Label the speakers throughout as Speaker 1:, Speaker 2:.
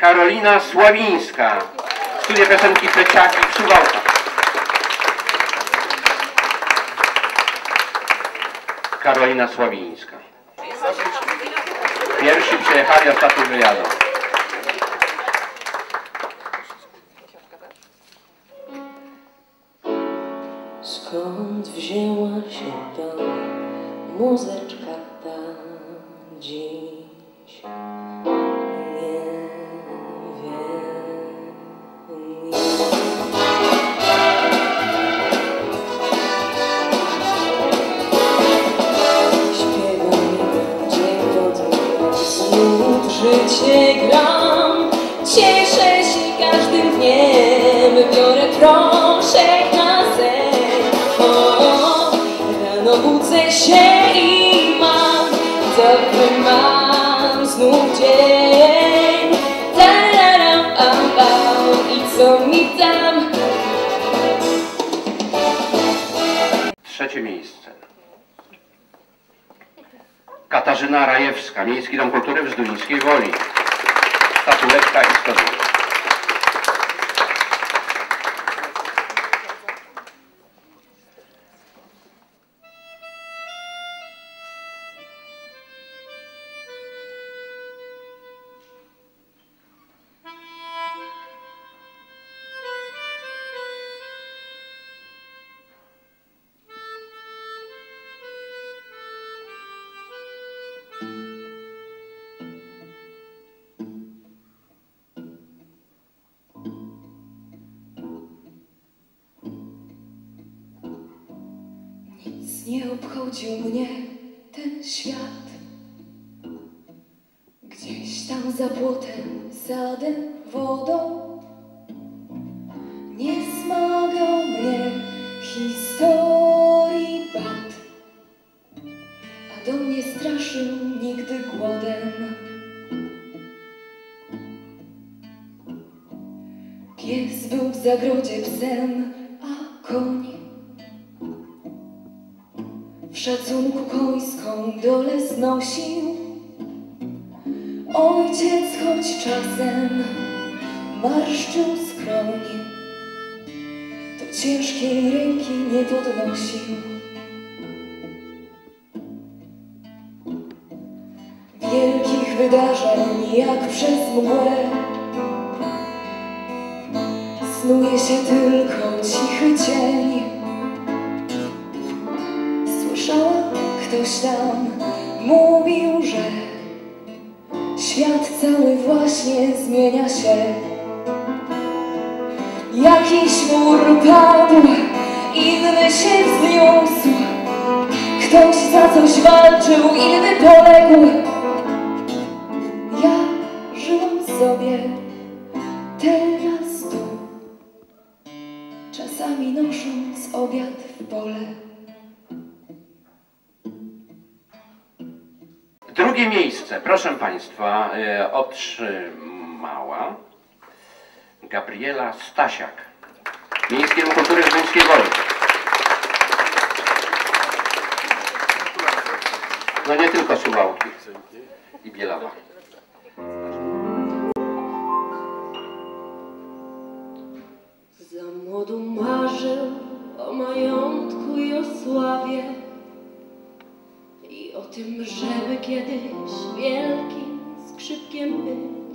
Speaker 1: Karolina Sławińska. Studia piosenki Peciaki w Suwałkach. Karolina Sławińska. Pierwsi przyjechali, ostatni wyjadą.
Speaker 2: Skąd wzięła się ta muzyczka ta dziś? Nie wiem. Śpiewam dzień po dniu, znów życie gram. Cieszę się każdym dniem, biorę proszek na sen. Rano budzę się i mam, dobry mam znów dzień. Tararam, i co mi tam?
Speaker 1: Trzecie miejsce. Katarzyna Rajewska, Miejski Dom Kultury w Zduńskiej Woli. Statuetka i statuetka.
Speaker 2: Nic nie obchodził mnie ten świat. Gdzieś tam za płotem, sadem, wodą nie smagał mnie historii bat, a do mnie straszył nigdy głodem. Pies był w zagrodzie psem, a koń w szacunku końską dolę znosił. Ojciec choć czasem marszczył skroń, to ciężkiej ręki nie podnosił. Wielkich wydarzeń jak przez mgłę snuje się tylko cichy cień. Słyszałam, ktoś tam mówił, że świat cały właśnie zmienia się. Jakiś mur padł, inny się wzniósł. Ktoś za coś walczył, inny poległ. Ja żyłam sobie teraz tu, czasami nosząc obiad w pole.
Speaker 1: Drugie miejsce, proszę Państwa, otrzymała Gabriela Stasiak, Miejski Dom Kultury w Zduńskiej Woli. No nie tylko Suwałki i Bielawa.
Speaker 2: Za młodu marzył o majątku i o sławie i o tym, żeby kiedyś wielkim skrzypkiem być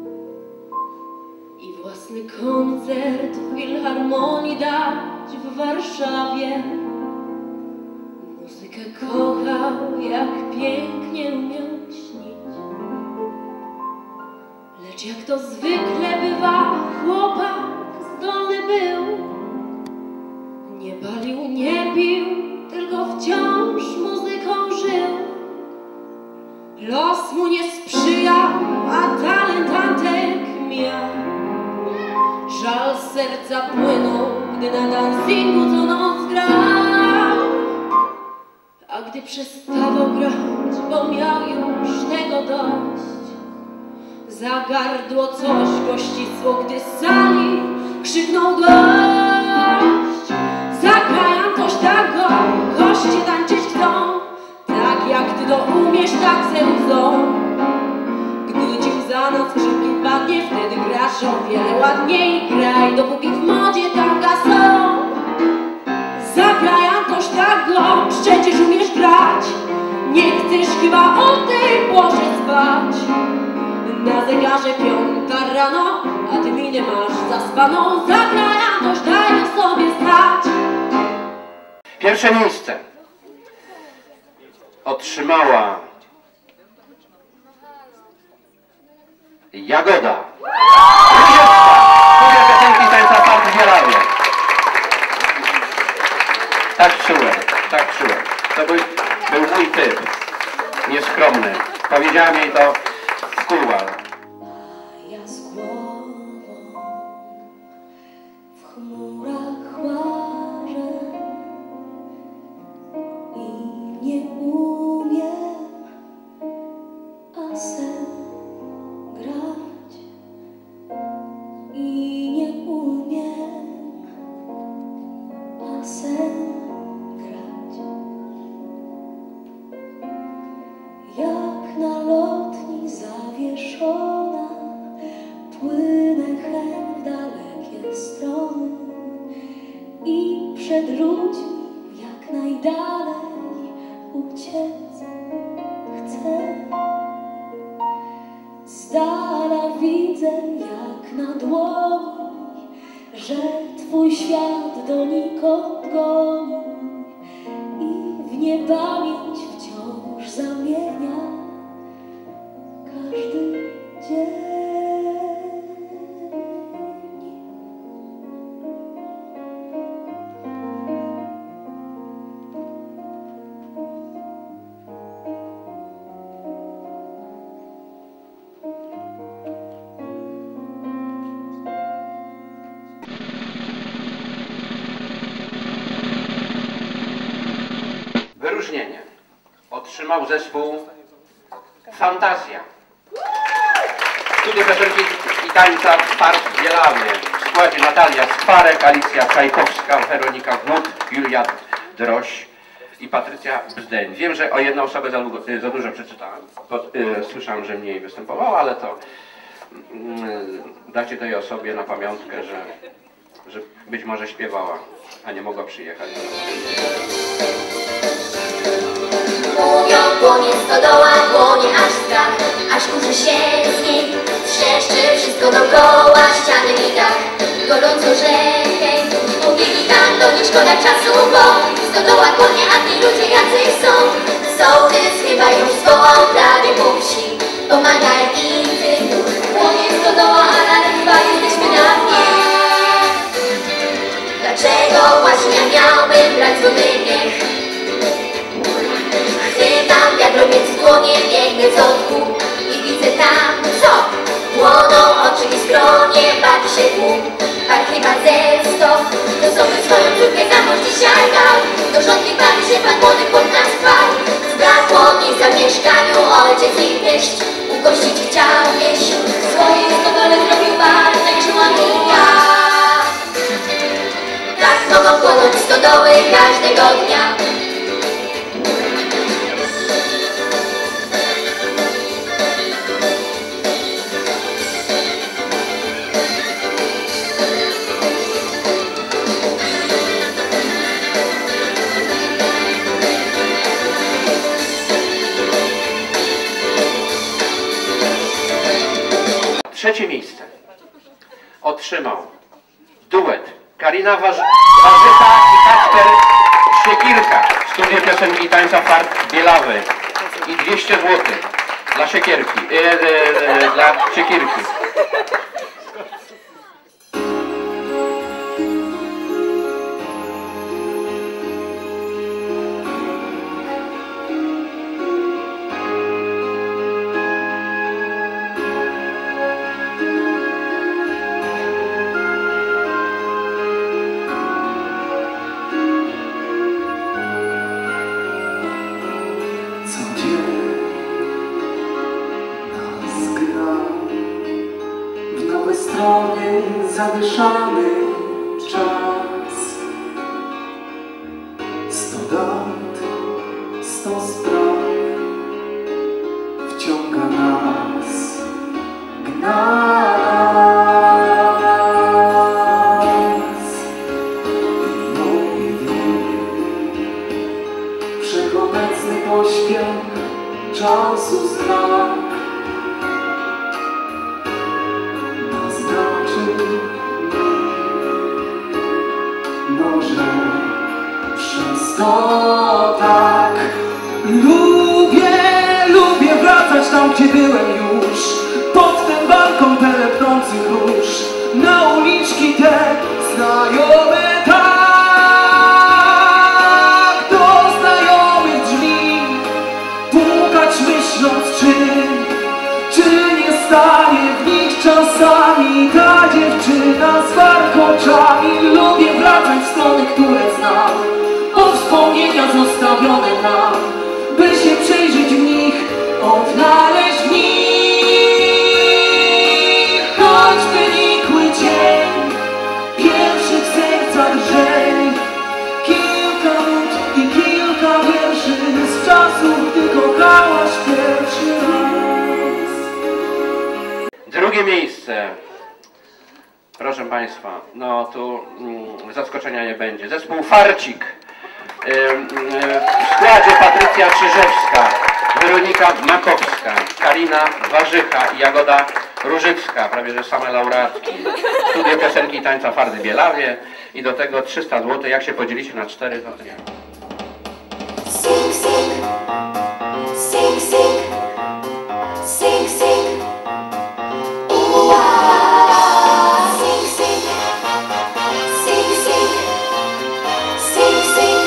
Speaker 2: i własny koncert w Filharmonii dać w Warszawie. Muzykę kochał, jak pięknie umiał śnić, lecz jak to zwykle bywa, chłopak zdolny był. Nie palił, nie pił, tylko wciąż muzyką żył. Los mu nie sprzyjał, a talent Antek miał. Żal z serca płynął, gdy na dancingu co noc grał. A gdy przestawał grać, bo miał już tego dość, za gardło coś go ścisło, gdy z sali krzyknął dość. Zagrają coś tego, goście tańczyć chcą, tak jak ty to umiesz, tak ze łzą. Gdy ci za noc krzyki padnie w ładniej graj, dopóki w modzie taka są. Zagraj Antoś tak go, przecież umiesz grać. Nie chcesz chyba o tej porze spać. Na zegarze 5 rano, a ty minę masz zaspaną. Zagraj Antoś, daj o sobie znać.
Speaker 1: Pierwsze miejsce otrzymała Jagoda Ryziewska, studia piosenki i tańca Park w Bielawie. Tak czułem. To był mój typ, nieskromny. Powiedziałem jej to w kuluarach.
Speaker 2: Ja z głową w chmurach łażę i nie umiem, a sen grać i nie umiem, a sen grać. Jak na lotni zawieszona płynę hen w dalekie strony i przed ludźmi jak najdalej uciec chcę. Z dala widzę jak na dłoni, że twój świat donikąd goni i w niepamięć wciąż zamienia każdy dzień.
Speaker 1: Wyróżnienie otrzymał zespół Fantazja. Studia piosenki i tańca Park w Bielawie. W składzie Natalia Skwarek, Alicja Czajkowska, Weronika Wód, Julia Droś i Patrycja Bzdeń. Wiem, że o jedną osobę za dużo przeczytałem. Słyszałem, że mniej występowała, ale to dacie tej osobie na pamiątkę, że być może śpiewała, a nie mogła przyjechać.
Speaker 3: Mówią, płonie stodoła, płonie aż strach, aż kurzy się z niej. Trzeszczy wszystko dookoła, ściany i dach, gorąco rzekę. Mówili tam, to nie szkoda czasu, bo stodoła płonie, a ci ludzie jacyś są. Sołtys chyba już zwołał prawie po wsi, pomagaj i ty. Płonie stodoła, ale chyba jesteśmy na dnie. Dlaczego właśnie ja miałbym brać zły niech? Chwytam wiadrowiec w dłonie, biegnę z odku i widzę tam, co? Płoną oczy i skronie, bawi się tłum. Pan chyba ze 100, to sobie swoją córkę za mąż dzisiaj dał. Do żonki bawi się pan młody chłop na spał. Zbrakło miejsca w mieszkaniu, ojciec i teść ugościć chciał wieś. Swoje stodole zrobił bardziej niż ja. Tak mogą płonąć stodoły każdego dnia.
Speaker 1: Trzecie miejsce otrzymał duet Karina Warzycha i Kacper Siekierka. Studia piosenki i tańca Park Bielawy. I 200 zł dla Siekierki. Dla Siekierki.
Speaker 4: Zawieszany czas, 100 dat, 100 spraw wciąga nas, gna nas. to tak. Lubię wracać tam, gdzie byłem już, pod ten balkon pelepnących róż, na uliczki te znajome tak, do znajomych drzwi pukać, myśląc czy nie stanie w nich czasami ta dziewczyna z warkoczami. Lubię wracać w strony, które znam, po wspomnienia zostawione tam, by się przejrzeć w nich, odnaleźć w nich choćby nikły cień pierwszych serca drżeń. Kilka nut i kilka wierszy z czasów, gdy kochałaś pierwszy raz.
Speaker 1: Drugie miejsce. Proszę Państwa, no tu zaskoczenia nie będzie. Zespół Farcik. W składzie Patrycja Czyżewska, Weronika Makowska, Karina Warzycha i Jagoda Różycka, prawie że same laureatki. Studio piosenki i tańca Fardy Bielawie i do tego 300 zł. Jak się podzielicie na 4, to nie.
Speaker 3: Sing, sing, sing, sing, sing, sing. Sing, sing, sing, sing, sing, sing.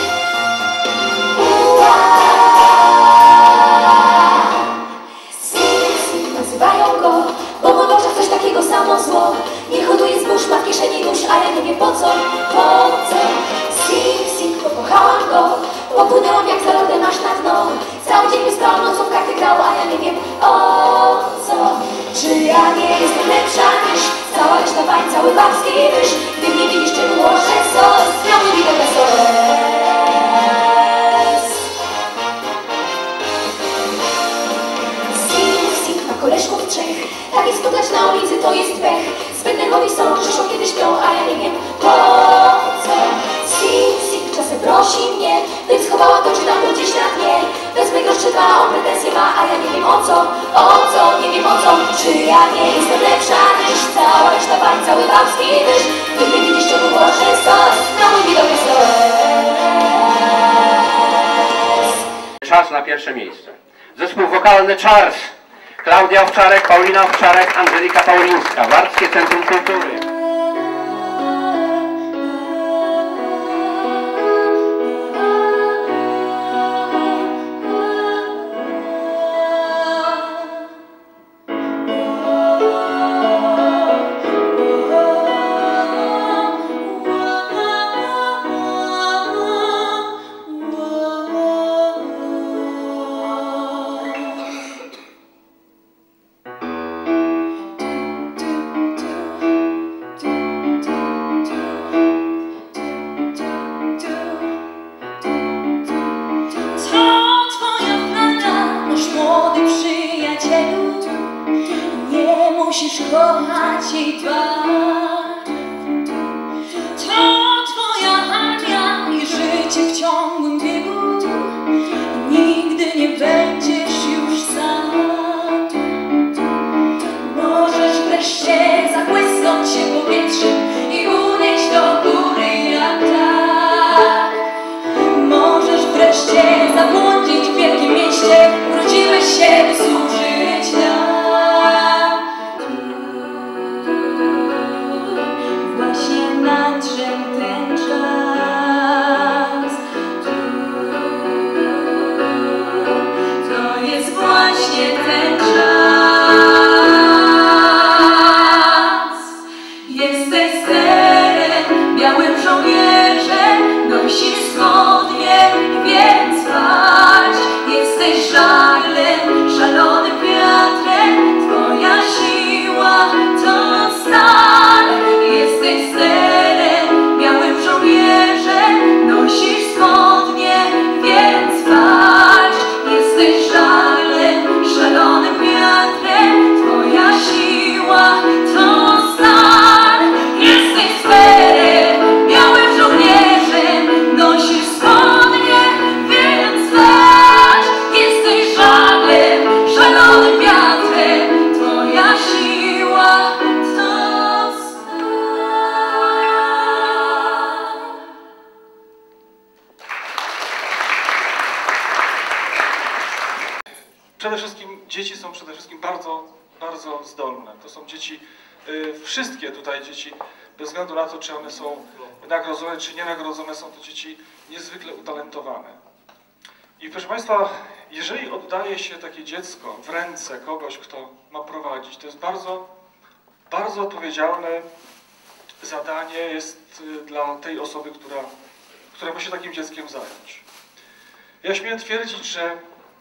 Speaker 3: Sing, sing, nazywają go, bo w oczach coś takiego samo zło. Nie hoduje zbóż, ma w kieszeni nóż, a ja nie wiem po co, po co. Sing, sing, pokochałam go, popłynęłam jak za lodem aż na dno. Cały dzień wyspałam, nocą w karty grał, a ja nie wiem o co. Czy ja nie jestem lepsza niż cała reszta pań, cały babski ryż? Gdy mnie widzisz, czemu łożę sos, miał mi widok na sos. Sing, sing, ma koleżków trzech, tak jest spotkać na ulicy, to jest pech. Zbyt nerwowi są, że szło kiedy śpią, a ja nie wiem po co. Sing, sing, czasem prosi mnie, bym schowała to, czy tam to gdzieś na dnie. Wezmę grosz czy dwa, on pretensje ma, a ja nie wiem o co, nie wiem o co. Czy ja nie jestem lepsza niż cała reszta pań, cały babski ryż? Gdy mnie widzisz, czemu łożę sos, na mój widok jest sos.
Speaker 1: Czas na pierwsze miejsce. Zespół wokalny Czars. Klaudia Owczarek, Paulina Owczarek, Angelika Paulińska. Warszawskie Centrum Kultury.
Speaker 2: Musisz kochać i dbać. To twoja armia i życie w ciągłym biegu. Nigdy nie będziesz już sam. Możesz wreszcie zabłysnąć się powietrzem i unieść do góry jak tak. Możesz wreszcie zabłądzić w wielkim mieście. Urodziłeś się, by służyć nam. Nadszedł ten czas. To jest właśnie ten czas. Jesteś sterem, białym żołnierzem, nosisz spodnie, więc walcz. Jesteś żaglem, szalonym wiatrem, twoja siła to stal. Jesteś sterem, białym żołnierzem, nosisz spodnie, więc walcz. Jesteś żaglem, szalonym wiatrem, twoja siła to stal. Jesteś sterem, białym żołnierzem, nosisz spodnie, więc walcz. Jesteś
Speaker 5: bardzo, bardzo zdolne. To są dzieci, wszystkie tutaj dzieci, bez względu na to, czy one są nagrodzone, czy nienagrodzone, są to dzieci niezwykle utalentowane. I proszę Państwa, jeżeli oddaje się takie dziecko w ręce kogoś, kto ma prowadzić, to jest bardzo, bardzo odpowiedzialne zadanie jest dla tej osoby, która ma się takim dzieckiem zająć. Ja śmiem twierdzić, że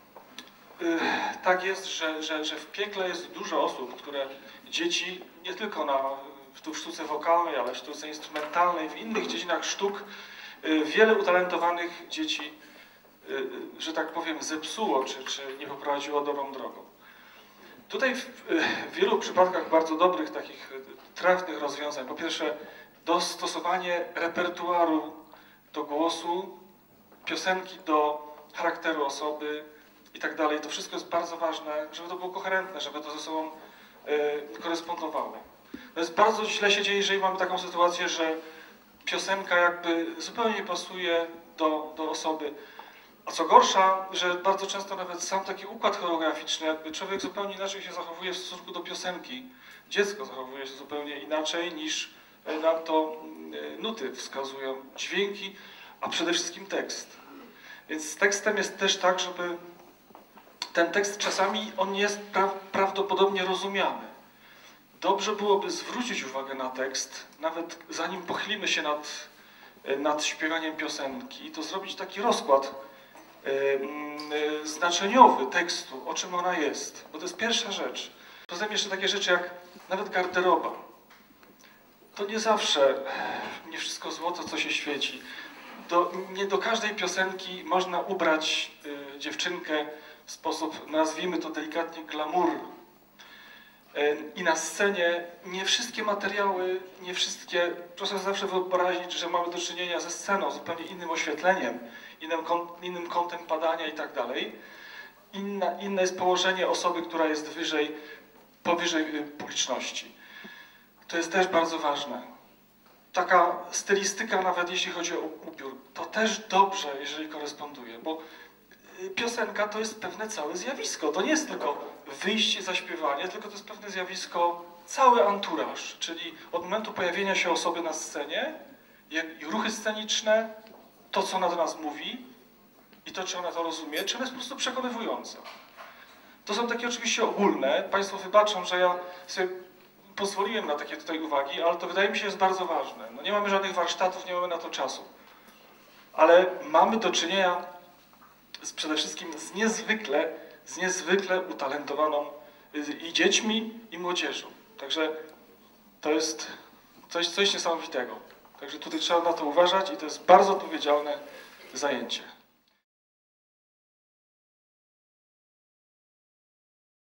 Speaker 5: tak jest, że w piekle jest dużo osób, które dzieci, nie tylko w sztuce wokalnej, ale w sztuce instrumentalnej, w innych dziedzinach sztuk, wiele utalentowanych dzieci, że tak powiem, zepsuło, czy nie poprowadziło dobrą drogą. Tutaj w wielu przypadkach bardzo dobrych, takich trafnych rozwiązań, po pierwsze dostosowanie repertuaru do głosu, piosenki do charakteru osoby i tak dalej. To wszystko jest bardzo ważne, żeby to było koherentne, żeby to ze sobą korespondowało. To jest bardzo źle się dzieje, jeżeli mamy taką sytuację, że piosenka jakby zupełnie nie pasuje do osoby. A co gorsza, że bardzo często nawet sam taki układ choreograficzny, jakby człowiek zupełnie inaczej się zachowuje w stosunku do piosenki. Dziecko zachowuje się zupełnie inaczej niż nam to nuty wskazują, dźwięki, a przede wszystkim tekst. Więc z tekstem jest też tak, żeby ten tekst czasami on nie jest prawdopodobnie rozumiany. Dobrze byłoby zwrócić uwagę na tekst, nawet zanim pochylimy się nad śpiewaniem piosenki, to zrobić taki rozkład znaczeniowy tekstu, o czym ona jest, bo to jest pierwsza rzecz. Poza tym jeszcze takie rzeczy jak nawet garderoba. To nie zawsze, nie wszystko złoto, co się świeci. Nie do każdej piosenki można ubrać dziewczynkę w sposób, nazwijmy to delikatnie, glamour. I na scenie nie wszystkie materiały, nie wszystkie, proszę zawsze wyobrazić, że mamy do czynienia ze sceną, zupełnie innym oświetleniem, innym kątem padania i tak dalej. Inne jest położenie osoby, która jest powyżej publiczności. To jest też bardzo ważne. Taka stylistyka, nawet jeśli chodzi o ubiór, to też dobrze, jeżeli koresponduje, bo piosenka to jest pewne całe zjawisko. To nie jest tylko wyjście, zaśpiewanie, tylko to jest pewne zjawisko, cały anturaż, czyli od momentu pojawienia się osoby na scenie, ruchy sceniczne, to, co ona do nas mówi i to, czy ona to rozumie, czy ona jest po prostu przekonywująca. To są takie oczywiście ogólne. Państwo wybaczą, że ja sobie pozwoliłem na takie tutaj uwagi, ale to wydaje mi się jest bardzo ważne. No nie mamy żadnych warsztatów, nie mamy na to czasu. Ale mamy do czynienia przede wszystkim z niezwykle utalentowaną i dziećmi, i młodzieżą. Także to jest coś niesamowitego. Także tutaj trzeba na to uważać i to jest bardzo odpowiedzialne zajęcie.